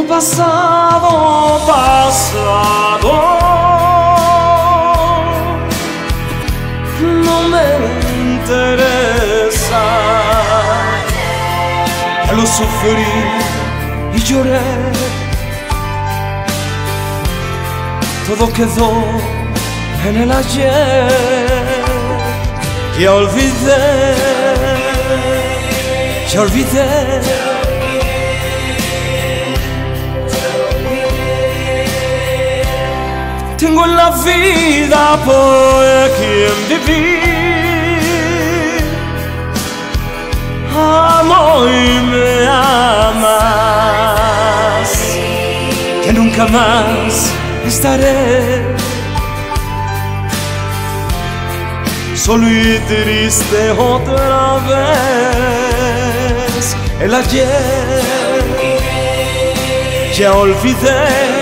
pasado, pasado, no me interesa. Ya lo sufrí y lloré, todo quedó en el ayer. Ya olvidé, ya olvidé. Tengo en la vida por quien vivir. Amo y me amas, que nunca más estaré solo y triste otra vez. El ayer ya olvidé.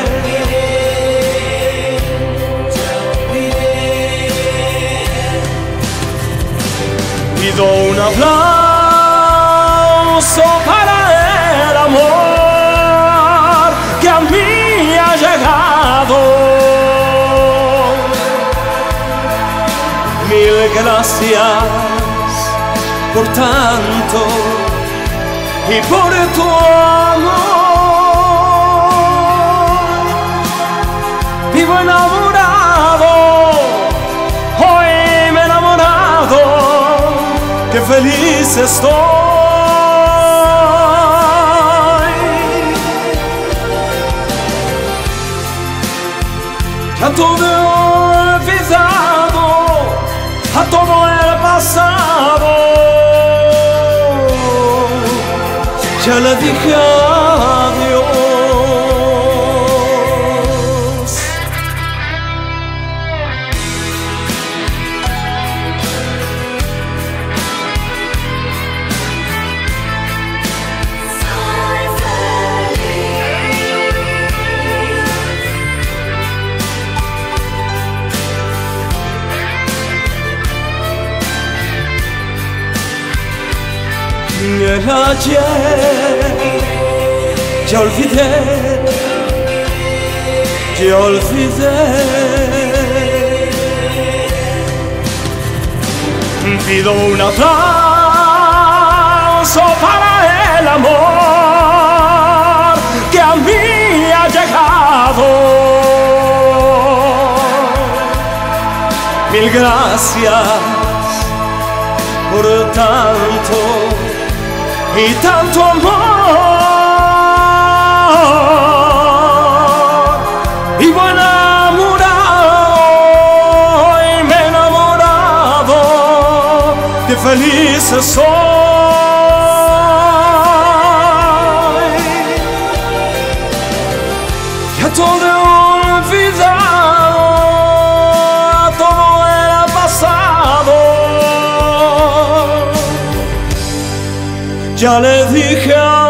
Pido un aplauso para el amor que a mí ha llegado. Mil gracias por tanto y por tu amor. Vivo enamorado, hoy me he enamorado, qué feliz estoy. Ya todo he olvidado, a todo el pasado. Ya le dije adiós. El ayer ya olvidé, ya olvidé. Pido un aplauso para el amor que a mí ha llegado. Mil gracias por tanto y tanto amor. Vivo enamorado y me he enamorado, qué feliz soy. Ya todo he olvidado, todo era pasado. Ya le dije